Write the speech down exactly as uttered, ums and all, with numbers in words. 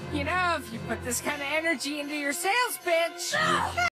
You know, if you put this kind of energy into your sales pitch...